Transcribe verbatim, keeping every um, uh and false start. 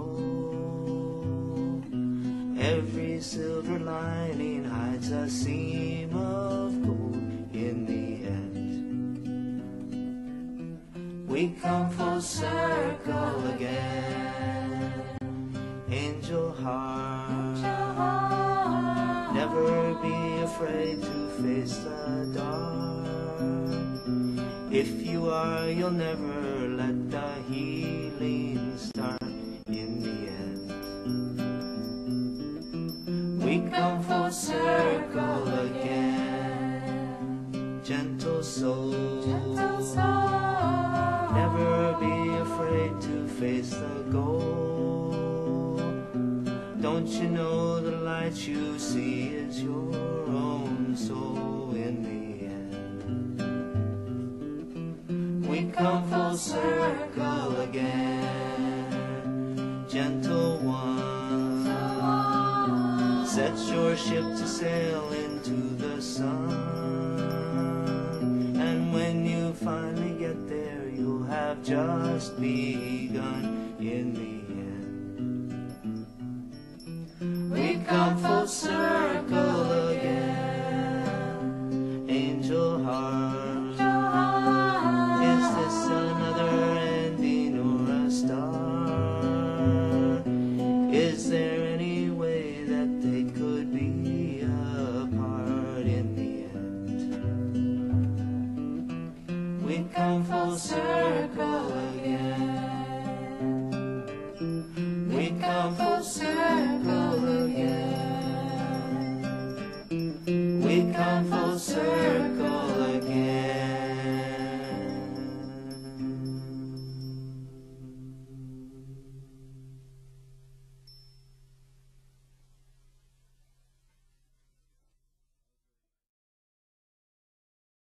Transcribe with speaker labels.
Speaker 1: Every silver lining hides a seam of gold in the end. We come full circle again. Angel heart, never be afraid to face the dark. If you are, you'll never let the healing start in the end. We come full circle again. Gentle soul,
Speaker 2: Gentle soul,
Speaker 1: never be afraid to face the goal. Don't you know the light you see is your own soul in the end? We come full circle again. Gentle one, set your ship to sail into the sun. And when you finally get there, you'll have just begun in the end. We come full circle again. Angel heart, is this another ending or a start? Is there any way that they could be apart in the end? We come full circle again. We come full circle